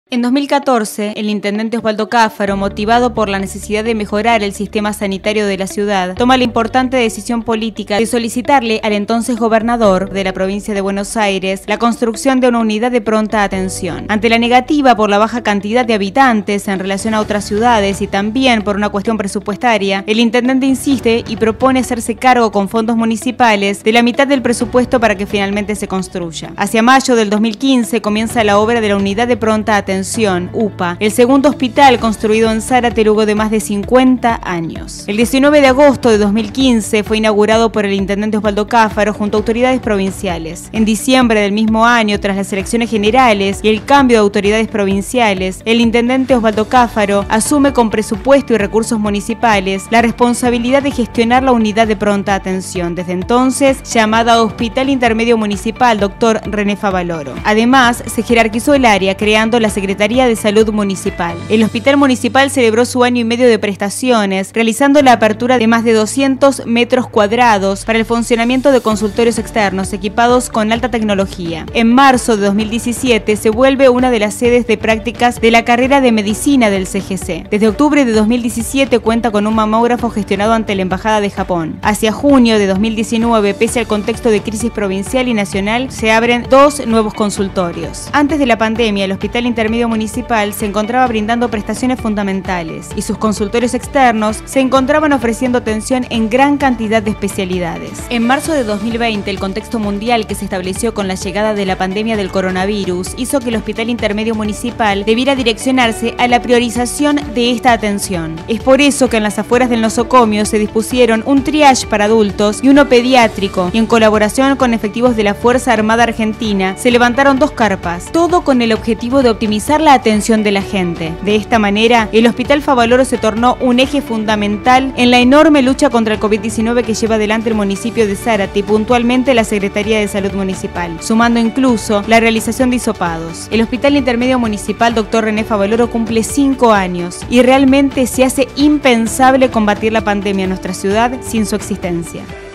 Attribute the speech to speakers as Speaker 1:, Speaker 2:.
Speaker 1: En 2014, el intendente Osvaldo Cáfaro, motivado por la necesidad de mejorar el sistema sanitario de la ciudad, toma la importante decisión política de solicitarle al entonces gobernador de la provincia de Buenos Aires la construcción de una unidad de pronta atención. Ante la negativa por la baja cantidad de habitantes en relación a otras ciudades y también por una cuestión presupuestaria, el intendente insiste y propone hacerse cargo con fondos municipales de la mitad del presupuesto para que finalmente se construya. Hacia mayo del 2015 comienza la obra de la unidad de pronta atención UPA, el segundo hospital construido en Zárate luego de más de 50 años. El 19 de agosto de 2015 fue inaugurado por el intendente Osvaldo Cáfaro junto a autoridades provinciales. En diciembre del mismo año, tras las elecciones generales y el cambio de autoridades provinciales, el intendente Osvaldo Cáfaro asume con presupuesto y recursos municipales la responsabilidad de gestionar la unidad de pronta atención, desde entonces llamada Hospital Intermedio Municipal Dr. René Favaloro. Además, se jerarquizó el área creando la Secretaría de Salud Municipal. El Hospital Municipal celebró su año y medio de prestaciones, realizando la apertura de más de 200 metros cuadrados para el funcionamiento de consultorios externos equipados con alta tecnología. En marzo de 2017 se vuelve una de las sedes de prácticas de la carrera de medicina del CGC. Desde octubre de 2017 cuenta con un mamógrafo gestionado ante la Embajada de Japón. Hacia junio de 2019, pese al contexto de crisis provincial y nacional, se abren 2 nuevos consultorios. Antes de la pandemia, el Hospital Intermedio Municipal se encontraba brindando prestaciones fundamentales y sus consultorios externos se encontraban ofreciendo atención en gran cantidad de especialidades. En marzo de 2020, el contexto mundial que se estableció con la llegada de la pandemia del coronavirus hizo que el Hospital Intermedio Municipal debiera direccionarse a la priorización de esta atención. Es por eso que en las afueras del nosocomio se dispusieron un triage para adultos y uno pediátrico, y en colaboración con efectivos de la Fuerza Armada Argentina se levantaron 2 carpas, todo con el objetivo de optimizar la atención de la gente. De esta manera, el Hospital Favaloro se tornó un eje fundamental en la enorme lucha contra el COVID-19 que lleva adelante el municipio de Zárate y puntualmente la Secretaría de Salud Municipal, sumando incluso la realización de hisopados. El Hospital Intermedio Municipal Dr. René Favaloro cumple 5 años y realmente se hace impensable combatir la pandemia en nuestra ciudad sin su existencia.